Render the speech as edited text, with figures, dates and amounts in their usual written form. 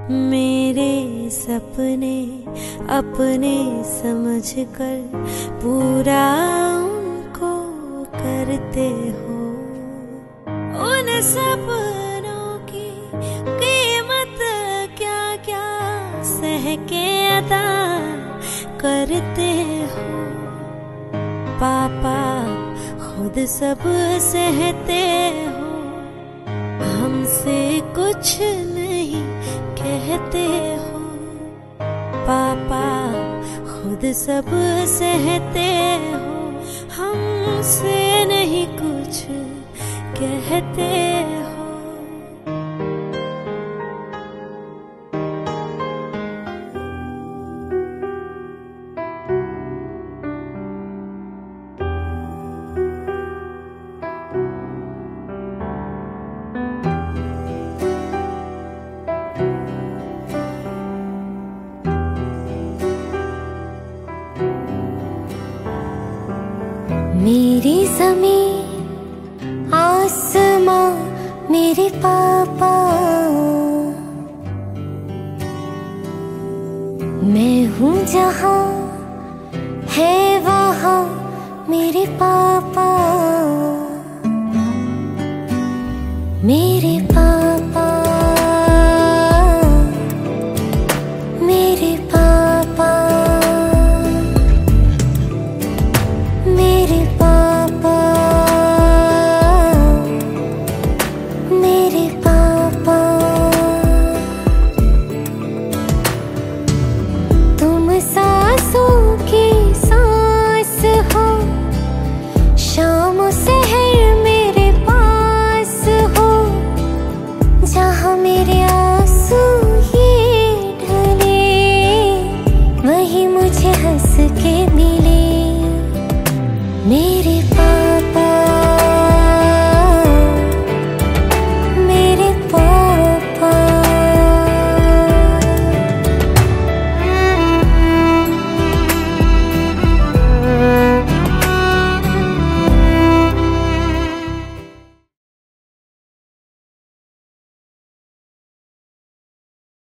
मेरे सपने अपने समझकर पूरा उनको करते हो। उन सपनों की कीमत क्या क्या सह के अदा करते हो। पापा खुद सब सहते हो, हमसे कुछ नहीं कहते हो। पापा खुद सब सहते हो, हमसे नहीं कुछ कहते हो। मेरी ज़मीं आसमां मेरे पापा, मैं हूँ जहाँ है वहाँ मेरे पापा। मेरे पापा, मेरे पापा, मेरे पापा, मेरे पापा। तुम सांसों की सांस हो, शाम सहर मेरे पास हो। जहाँ मेरे आंसू ये ढले, वही मुझे हंस के मिले। मेरे